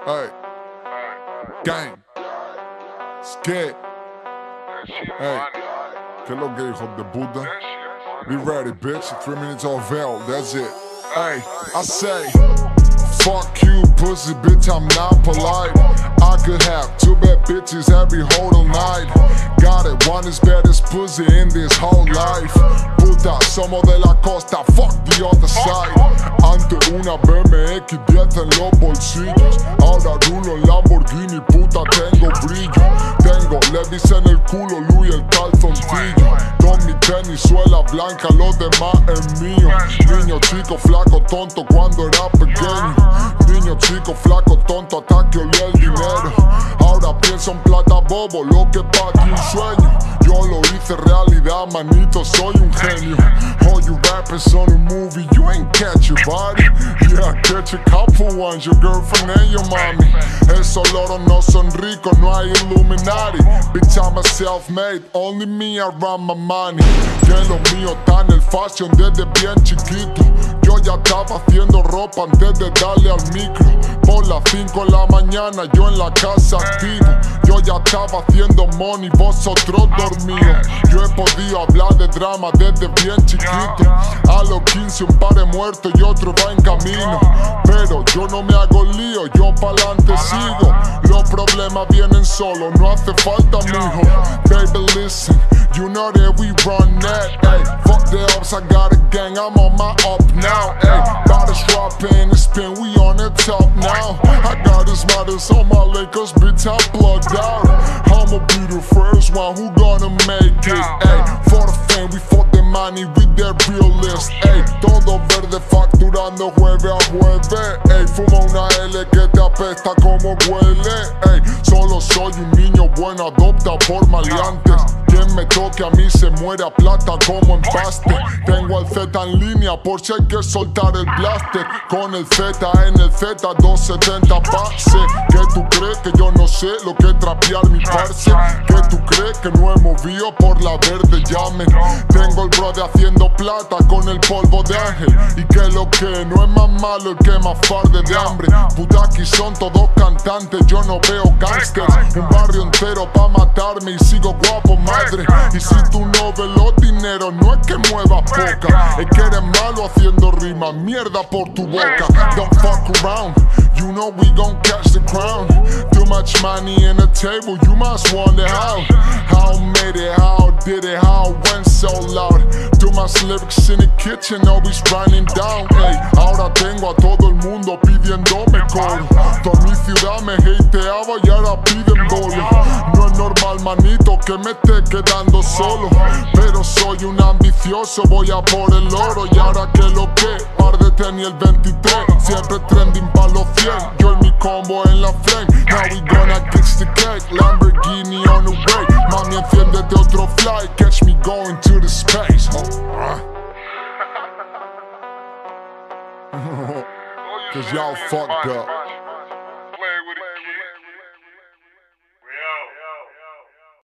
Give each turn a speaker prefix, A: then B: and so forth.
A: Hey, gang, skate. Hey, ¿qué es lo que hijo de puta? Be ready, bitch. 3 minutes of hell, that's it. Hey, I say, fuck you, pussy, bitch, I'm not polite. I could have 2 bad bitches every whole night. Got it, one is baddest pussy in this whole life. Puta, somos de la costa, fuck the other side. Antes una BMX 10 en los bolsillos, ahora rulo en Lamborghini, puta, tengo brillo. Tengo Levi's en el culo, Louis el calzoncillo. Con mi tenis, suela blanca, los demás es mío. Niño chico, flaco, tonto cuando era pequeño. Niño chico, flaco, tonto hasta que olía el dinero. Ahora pienso en plata, bobo, lo que pa' ti un sueño. Yo lo hice realidad, manito, soy un genio. All you rappers on a movie, you ain't catch your body. Yeah, catch a couple ones, your girlfriend and your mommy. Esos loros no son ricos, no hay Illuminati. Bitch, I'm a self-made, only me around my money. Que lo mío está en el fashion desde bien chiquito. Yo ya estaba haciendo ropa antes de darle al micro. Por las 5 de la mañana yo en la casa activo. Yo ya estaba haciendo money, vosotros dormidos. Yo he podido hablar de drama desde bien chiquito. A los 15 un par de muertos y otro va en camino. Pero yo no me hago lío, yo pa'lante sigo. Los problemas vienen solos, no hace falta mijo. Baby listen, you know that we run that. Ay, fuck the ups, I got a gang, I'm on my up now. Ay, bottles dropping and spin, we on the top now. I got his models on my Lakers, bitch, I'm plugged out. I'ma be the first one who gonna make it. Ay, for the fame, we for the money, we the realist. Ay, todo verde facturando jueves a jueves. Ay, fuma una L que te apesta como huele. Ay, solo soy un niño bueno, adopta por maleantes. Quien me toque a mí se muere a plata como empaste. Tengo el Z en línea por si hay que soltar el blaster. Con el Z en el Z 270 pase. Que tú crees que yo no sé lo que es trapear mi parce. Que tú crees que no he movido por la verde llamen. Tengo el brother haciendo plata con el polvo de ángel. Y que lo que no es más malo el que más farde de hambre. Puta, aquí son todos cantantes, yo no veo gangsters. Un barrio entero pa' matarme y sigo guapo madre. Y si tú no ves los dineros, no es que muevas poca, es que eres malo haciendo rimas, mierda por tu boca. Don't fuck around, you know we gon' catch the crown. Too much money in the table, you must wonder how. How made it, how did it, how went so loud. Too much lyrics in the kitchen, always running down. Ey, ahora tengo a todo el mundo pidiéndome coro. Toda mi ciudad me hateaba y ahora piden bolo. No es normal, manito, que me esté quedando solo. Pero soy un ambicioso, voy a por el oro. Y ahora que lo que, par de tenis el 23. Siempre trending pa' los 100. Yo y mi combo en la flame. Now we gonna catch the cake. Lamborghini on the way. Mami, enciéndete otro fly. Catch me going to the space. Cause y'all fucked up.